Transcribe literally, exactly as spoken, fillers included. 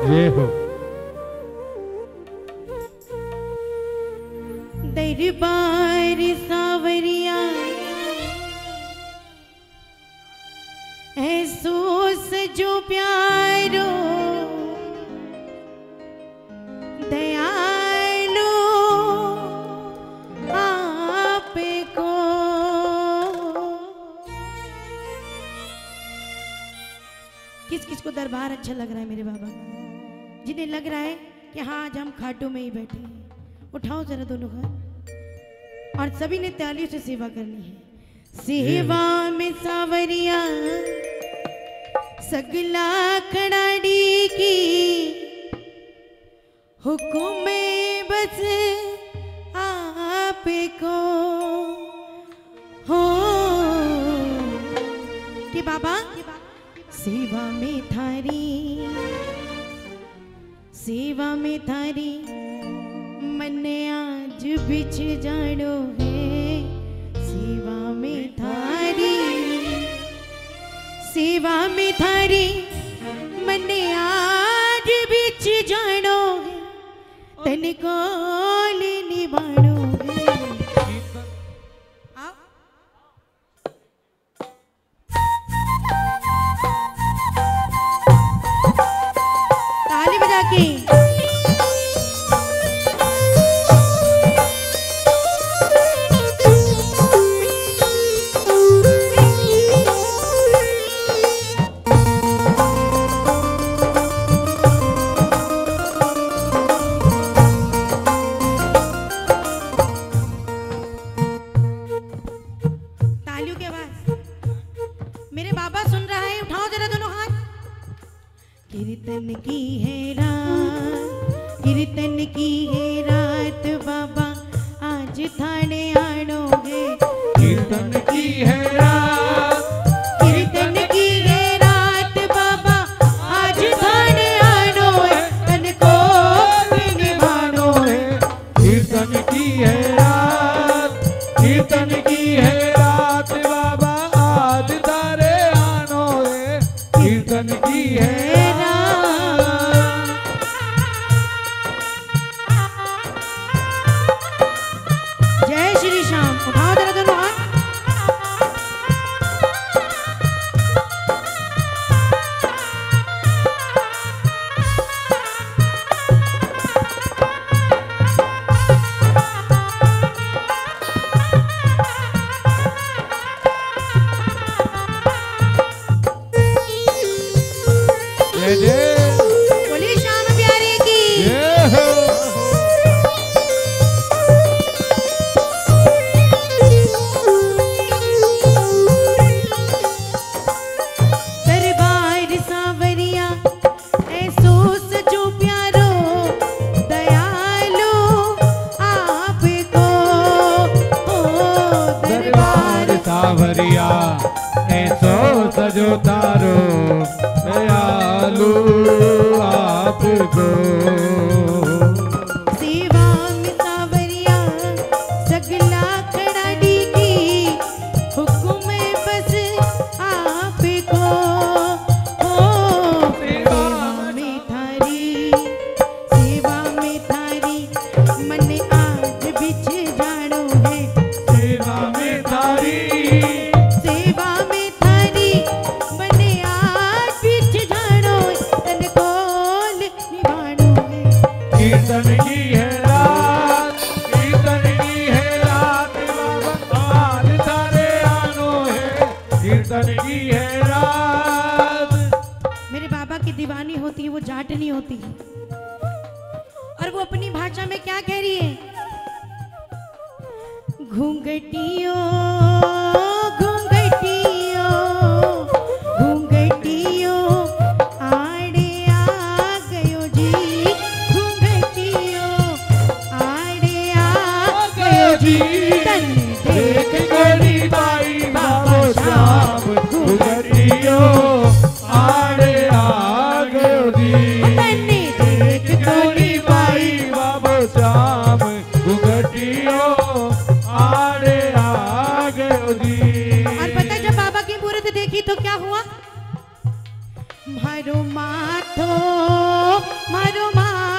जय हो। दरबार सावरिया ऐसो सजो प्यारो दयालु आप को। किस किस को दरबार अच्छा लग रहा है मेरे बाबा का? जिन्हें लग रहा है कि हाँ आज हम खाटू में ही बैठे हैं, उठाओ जरा दोनों हाथ और सभी ने तालियों से सेवा करनी है। सेवा में सावरिया सगला खड़ाड़ी की हुकुम बस आप को हो कि बाबा सेवा में थारी सेवा में थारी मन आज बिछ जानो है। सेवा में थारी सेवा में थारी मन आज बिछ जानो है। तन को निभानो है। ताली बजा के कीर्तन की है रात कीर्तन की है रात बाबा आज थाने आणोगे। कीर्तन की है रात कीर्तन की है रात बाबा आज थाने आनो है। तन को निभानो है। कीर्तन की है रात कीर्तन की है रात बाबा आज थारे आनो है। कीर्तन की है बोलिए श्याम प्यारे की। दरबार सावरिया ऐसो सजो प्यारो दयालु आपको। दरबार सावरिया ऐसो सजो तारो दयालु आपको। सेवा में सावरिया सगला खड़ाड़ी की हुकुम बस आपको हो। सेवा में थारी सेवा में थारी मन आज बिछ जानो है। सेवा में थारी सेवा में थारी मन आज बिछ जानो तन को निभानो है। कीर्तन की है रात कीर्तन की है रात बाबा आज थारे आनो है। कीर्तन की है रात। मेरे बाबा की दीवानी होती है वो जाट नहीं होती है। और वो अपनी भाषा में क्या कह रही है? घूंघटियों घूंघटियों घूंघटियों आड़े आ गयो जी। घूंघटियों आड़े आ गयो जी। तन देख गोरी बाई बाबो श्याम घुघटियो आड़े आ गयो जी। तन देख गोरी बाई बाबो श्याम घुघटियो आड़े आ गयो जी। और पता जब बाबा की मूर्त देखी तो क्या हुआ? मारो माथो मारो माथो